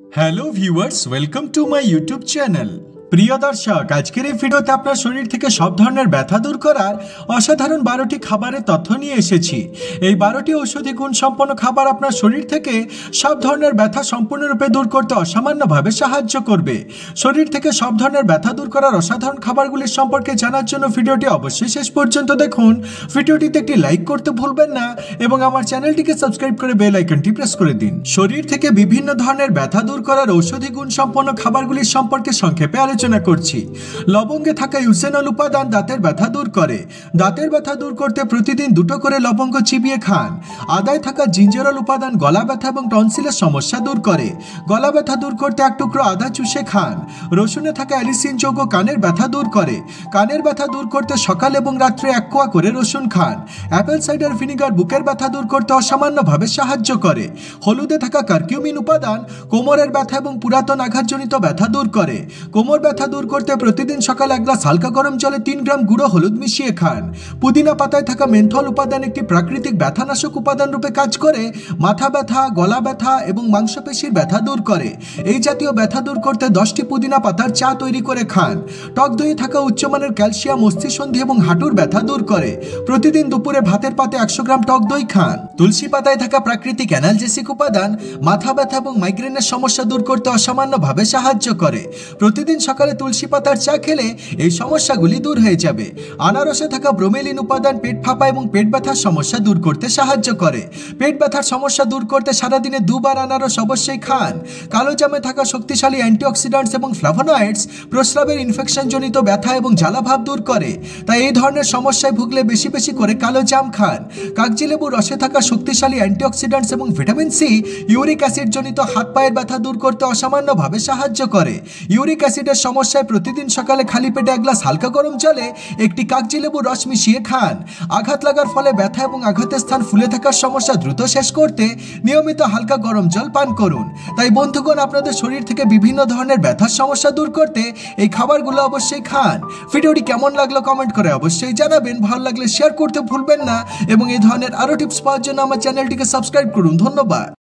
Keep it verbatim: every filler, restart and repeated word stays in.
Hello viewers, welcome to my YouTube channel. প্রিয় দর্শক, আজকের এই ভিডিওতে আপনার শরীর থেকে সব ধরনের ব্যথা দূর করার অসাধারণ বারোটি খাবারের তথ্য নিয়ে এসেছি। এই বারোটি ঔষধি গুণ সম্পন্ন খাবার আপনার শরীর থেকে সব ধরনের ব্যথা সম্পূর্ণরূপে দূর করতে অসামান্যভাবে সাহায্য করবে। শরীর থেকে সব ধরনের ব্যথা দূর করার অসাধারণ খাবারগুলির সম্পর্কে জানার জন্য ভিডিওটি অবশ্যই শেষ পর্যন্ত দেখুন। ভিডিওটিতে একটি লাইক করতে ভুলবেন না এবং আমার চ্যানেলটিকে সাবস্ক্রাইব করে বেল আইকনটি প্রেস করে দিন। শরীর থেকে বিভিন্ন ধরনের ব্যথা দূর করার ঔষধি গুণ সম্পন্ন খাবারগুলির সম্পর্কে সংক্ষেপে আলোচনা করছি। লবঙ্গে থাকা ইউসেনল উপাদান দাঁতের ব্যথা দূর করে। দাঁতের ব্যথা দূর করতে প্রতিদিন দুটো করে লবঙ্গ চিবিয়ে খান। আদায় থাকা জিঞ্জারল উপাদান গলা ব্যথা এবং টনসিলের সমস্যা দূর করে। গলা ব্যথা দূর করতে এক টুকরো আদা চুষে খান। রসুনে থাকা অ্যালিসিন যৌগ কানের ব্যথা দূর করে। কানের ব্যথা দূর করতে সকাল এবং রাত্রে এক কোয়া করে রসুন খান। অ্যাপেল সাইডার ভিনিগার বুকের ব্যথা দূর করতে অসামান্যভাবে সাহায্য করে। হলুদে থাকা কারকিউমিন উপাদান কোমরের ব্যথা এবং পুরাতন আঘাতজনিত ব্যথা দূর করে। কোমর ব্যথা দূর করতে প্রতিদিন সকালে এক গ্লাস হালকা গরম জলে তিন গ্রাম গুঁড়ো হলুদ মিশিয়ে খান। পুদিনা পাতায় থাকা মেন্থল উপাদান একটি প্রাকৃতিক ব্যথানাশক উপাদান রূপে কাজ করে মাথা ব্যথা, গলা ব্যথা এবং মাংসপেশির ব্যথা দূর করে। এই জাতীয় ব্যথা দূর করতে দশটি পুদিনা পাতার চা তৈরি করে খান। টক দইয়ে থাকা উচ্চমানের ক্যালসিয়াম অস্থিসন্ধি এবং হাঁটুর ব্যথা দূর করে। প্রতিদিন দুপুরে ভাতের পাতে একশো গ্রাম টক দই খান। তুলসী পাতায় থাকা প্রাকৃতিক অ্যানালজেসিক উপাদান মাথা ব্যথা এবং মাইগ্রেনের সমস্যা দূর করতে অসামান্যভাবে সাহায্য করে। প্রতিদিন সকালে তুলসী পাতার চা খেলে এই সমস্যাগুলি দূর হয়ে যাবে। আনারসে থাকা ব্রোমেলিন উপাদান পেট ফাঁপা এবং পেট ব্যথার সমস্যা দূর করতে সাহায্য করে। পেট ব্যথার সমস্যা দূর করতে সারাদিনে দুবার আনারস অবশ্যই খান। কালো জামে থাকা শক্তিশালী অ্যান্টিঅক্সিডেন্টস এবং ফ্লাভোনয়েডস প্রস্রাবের ইনফেকশনজনিত ব্যথা এবং জ্বালাভাব দূর করে। তাই এই ধরনের সমস্যায় ভুগলে বেশি বেশি করে কালো জাম খান। কাগজি লেবুর রসে থাকা শক্তিশালী অ্যান্টিঅক্সিডেন্টস এবং ভিটামিন সি ইউরিক অ্যাসিড জনিত হাত পায়ের ব্যথা দূর করতে অসামান্যভাবে সাহায্য করে। ইউরিক অ্যাসিডের সমস্যায় প্রতিদিন সকালে খালি পেটে এক গ্লাস হালকা গরম জলে একটি কাগজি লেবুর রস মিশিয়ে খান। আঘাত লাগার ফলে ব্যথা এবং আঘাতের স্থান ফুলে থাকার সমস্যা দ্রুত শেষ করতে নিয়মিত হালকা গরম জল পান করুন। তাই বন্ধুগণ, আপনাদের শরীর থেকে বিভিন্ন ধরনের ব্যথার সমস্যা দূর করতে এই খাবারগুলো অবশ্যই খান। ভিডিওটি কেমন লাগলো কমেন্ট করে অবশ্যই জানাবেন। ভালো লাগলে শেয়ার করতে ভুলবেন না এবং এই ধরনের আরও টিপস পাওয়ার জন্য আমার চ্যানেলটিকে সাবস্ক্রাইব করুন। ধন্যবাদ।